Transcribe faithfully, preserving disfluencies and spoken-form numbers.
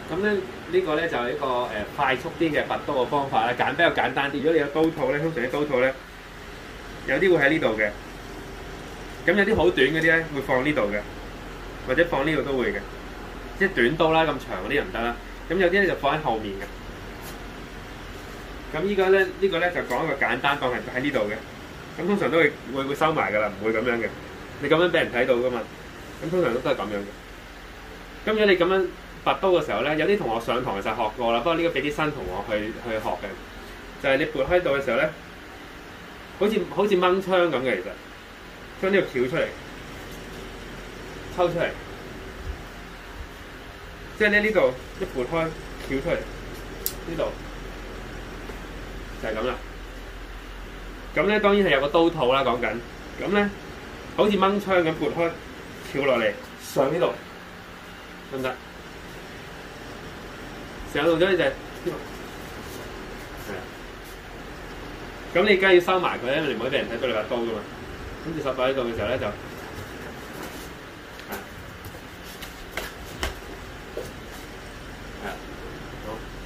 咁咧呢個咧就係一個誒快速啲嘅拔刀嘅方法啦，簡比較簡單啲。如果你有刀套咧，通常啲刀套咧有啲會喺呢度嘅，咁有啲好短嗰啲咧會放呢度嘅，或者放呢度都會嘅，即係短刀啦，咁長嗰啲唔得啦。咁有啲咧就放喺後面嘅。咁依家咧呢個咧就講一個簡單，當係喺呢度嘅。咁通常都會會會收埋㗎啦，唔會咁樣嘅。你咁樣俾人睇到㗎嘛？咁通常都都係咁樣嘅。咁如果你咁樣拔刀嘅時候咧，有啲同學上堂其實學過啦，不過呢個俾啲新同學去去學嘅，就係、是、你撥開度嘅時候咧，好似好似掹槍咁嘅，其實將呢個撬出嚟，抽出嚟，即係咧呢度一撥開撬出嚟，呢度就係咁啦。咁咧當然係有個刀套啦，講緊，咁咧好似掹槍咁撥開撬落嚟上呢度，得唔得？成個動作呢就係呢個，係啊。咁你梗係要收埋佢咧，因為你唔可以俾人睇到你把刀噶嘛。咁隻手擺喺度嘅時候咧就，係，係，好。